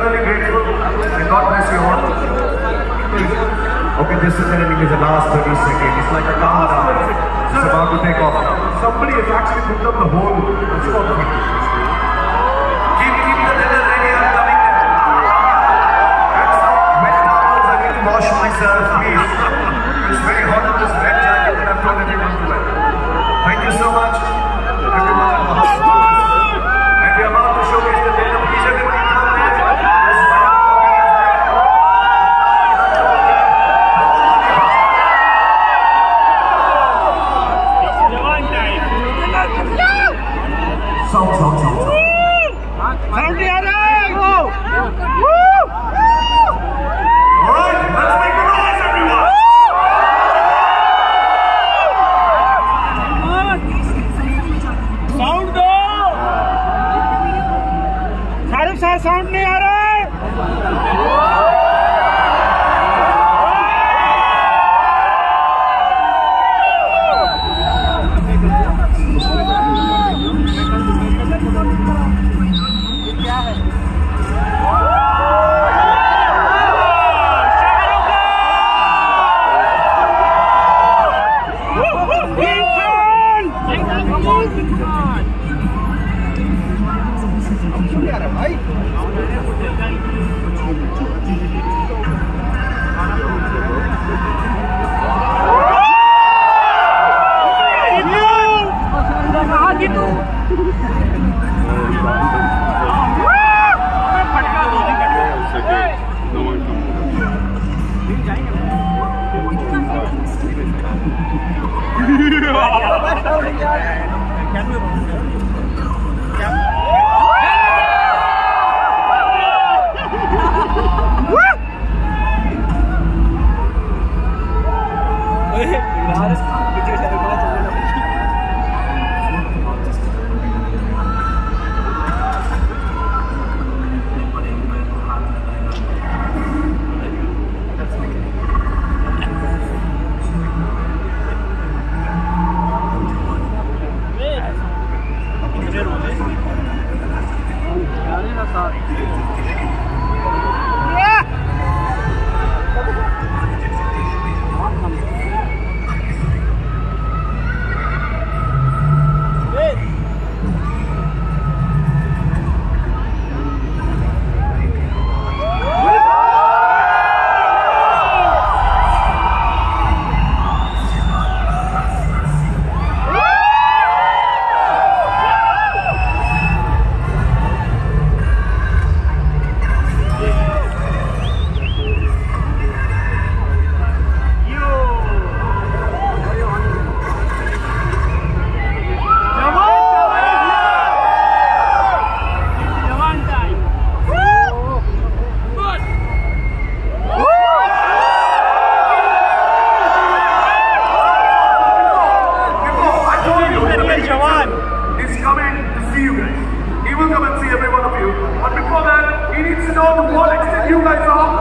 eternally grateful and God bless you all. Okay, this is ending is the last 30 seconds. It's like a countdown. It's about to take off now. Somebody has actually put up the whole score. Keep the dinner ready. I'm coming there. And some wet towels. I need to wash myself, please. It's very hot in this red jacket that I've told everyone to wear. Thank you so much, everyone. And we are about to showcase the dinner. Please, everybody, come there. Sound नहीं आ रहा है। He will come and see every one of you. But before that, he needs to know to what extent you guys are